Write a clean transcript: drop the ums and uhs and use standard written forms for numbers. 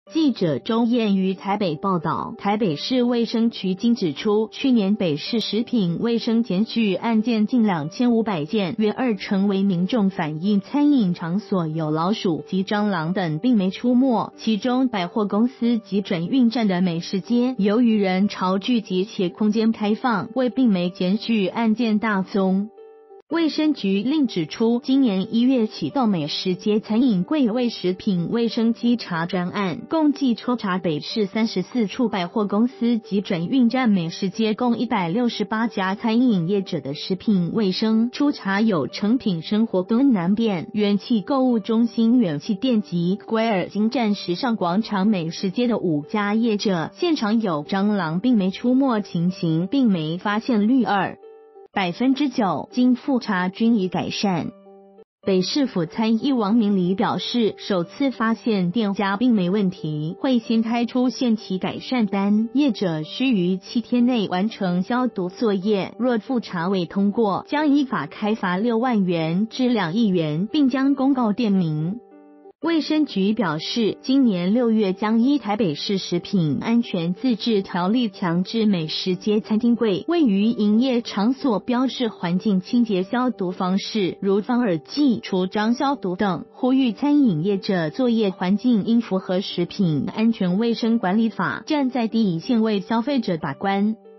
记者周燕于台北报道，台北市卫生局今指出，去年北市食品卫生检举案件近2500件，约20%为民众反映餐饮场所有老鼠及蟑螂等并没出没，其中百货公司及转运站的美食街，由于人潮聚集且空间开放，为并没检举案件大宗。卫生局另指出，今年1月启动美食街餐饮柜位食品卫生稽查专案，共计抽查北市34处百货公司及转运站美食街共168家餐饮业者的食品卫生，初查有诚品生活东南店、元气购物中心元气店及龟尔金站时尚广场美食街的5家业者，现场有蟑螂并没出没情形，并没发现绿2%，经复查均已改善。北市府参议王明礼表示，首次发现店家并没问题，会先开出限期改善单，业者需于7天内完成消毒作业，若复查未通过，将依法开罚6万元至2亿元，并将公告店名。卫生局表示，今年6月将依台北市食品安全自治条例强制美食街餐厅柜位于营业场所标示环境清洁消毒方式，如放耳剂、除蟑消毒等，呼吁餐饮业者作业环境应符合食品安全卫生管理法，站在第一线为消费者把关。